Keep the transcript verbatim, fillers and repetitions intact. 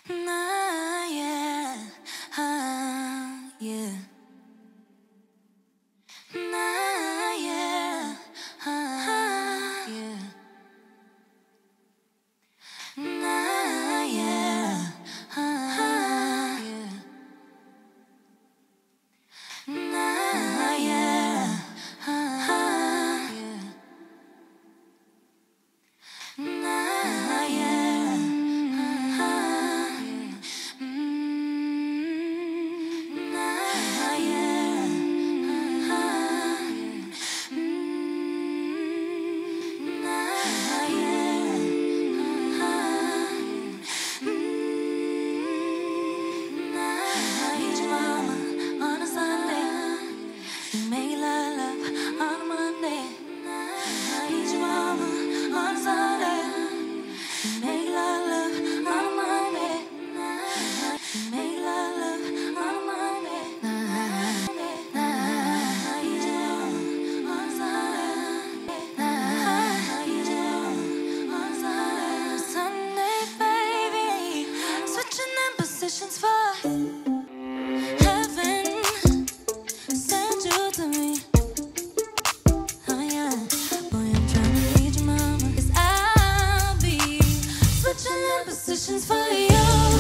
Nah, yeah, ah, yeah. Nah, yeah, ah, yeah. Nah, yeah, ah, yeah. Nah, yeah, ah, yeah. Nah, yeah, ah, yeah. Mm, nah, yeah, ah, yeah. Mm, nah, yeah, ah, yeah. Mm, nah, meet your mama on a Sunday. We make love, love on a Monday. Meet your mama on a Sunday. We make love, love on a Monday. We make love, love on a Monday. Meet your mama on a Sunday. Meet your mama on a Sunday. Sunday, baby, switching them positions for heaven. Send you to me. Oh yeah. Boy, I'm trying to meet your mama. Cause I'll be switching up positions for you.